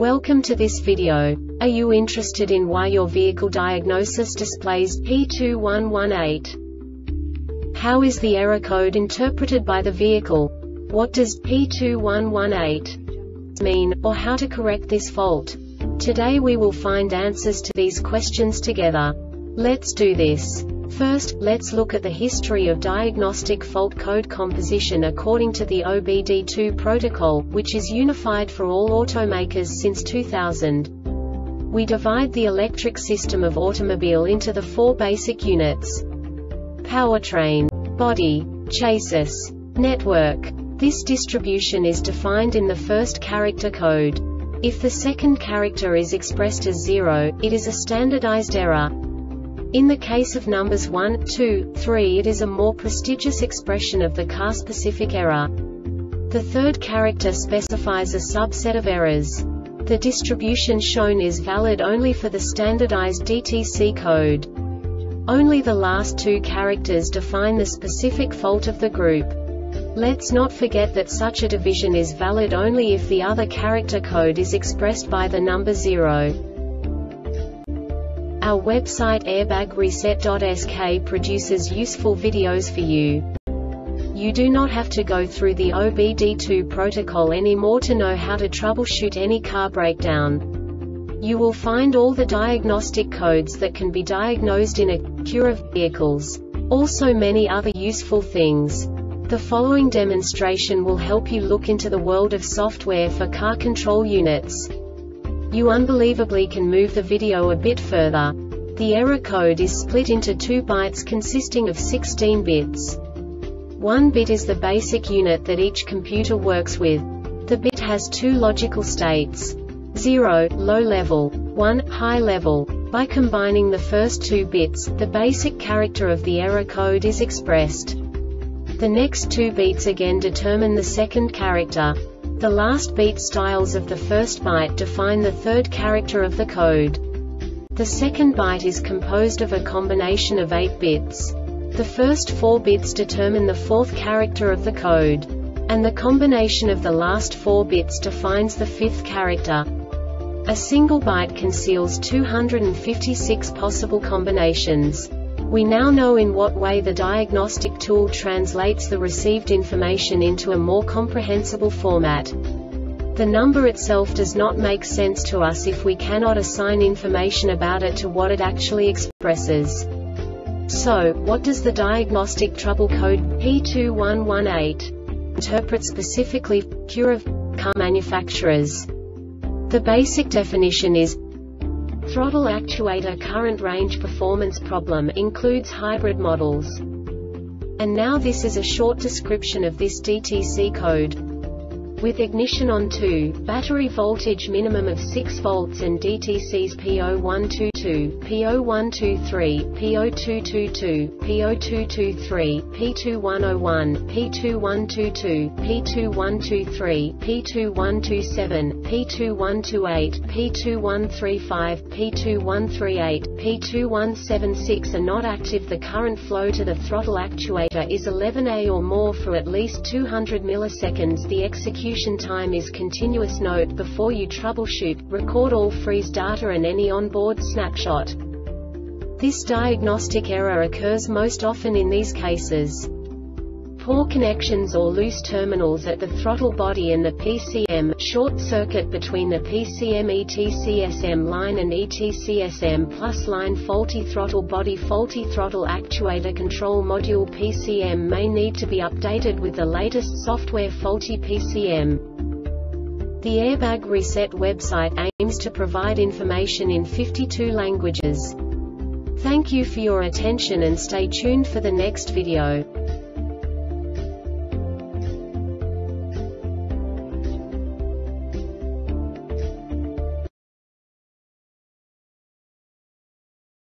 Welcome to this video. Are you interested in why your vehicle diagnosis displays P2118? How is the error code interpreted by the vehicle? What does P2118 mean, or how to correct this fault? Today we will find answers to these questions together. Let's do this. First, let's look at the history of diagnostic fault code composition according to the OBD2 protocol, which is unified for all automakers since 2000. We divide the electric system of automobile into the four basic units: powertrain, body, chassis, network. This distribution is defined in the first character code. If the second character is expressed as 0, it is a standardized error. In the case of numbers 1, 2, 3, it is a more prestigious expression of the car-specific error. The third character specifies a subset of errors. The distribution shown is valid only for the standardized DTC code. Only the last two characters define the specific fault of the group. Let's not forget that such a division is valid only if the other character code is expressed by the number 0. Our website airbagreset.sk produces useful videos for you. You do not have to go through the OBD2 protocol anymore to know how to troubleshoot any car breakdown. You will find all the diagnostic codes that can be diagnosed in a queue of vehicles. Also many other useful things. The following demonstration will help you look into the world of software for car control units. You unbelievably can move the video a bit further. The error code is split into 2 bytes consisting of 16 bits. 1 bit is the basic unit that each computer works with. The bit has 2 logical states: 0, low level, 1, high level. By combining the first 2 bits, the basic character of the error code is expressed. The next 2 beats again determine the second character. The last beat styles of the first byte define the third character of the code. The second byte is composed of a combination of 8 bits. The first 4 bits determine the fourth character of the code. And the combination of the last 4 bits defines the fifth character. A single byte conceals 256 possible combinations. We now know in what way the diagnostic tool translates the received information into a more comprehensible format. The number itself does not make sense to us if we cannot assign information about it to what it actually expresses. So, what does the diagnostic trouble code P2118 interpret specifically for queue of car manufacturers? The basic definition is: throttle actuator current range performance problem includes hybrid models. And now this is a short description of this DTC code. With ignition on 2, battery voltage minimum of 6 volts and DTCs P0122, P0123, P0222, P0223, P2101, P2122, P2123, P2127, P2128, P2135, P2138, P2176 are not active. The current flow to the throttle actuator is 11A or more for at least 200 milliseconds. The execution time is continuous. Note: before you troubleshoot, record all freeze data and any onboard snapshot. This diagnostic error occurs most often in these cases: poor connections or loose terminals at the throttle body and the PCM, short circuit between the PCM ETCSM line and ETCSM plus line, faulty throttle body, faulty throttle actuator control module. PCM may need to be updated with the latest software. Faulty PCM. The Airbag Reset website aims to provide information in 52 languages. Thank you for your attention and stay tuned for the next video.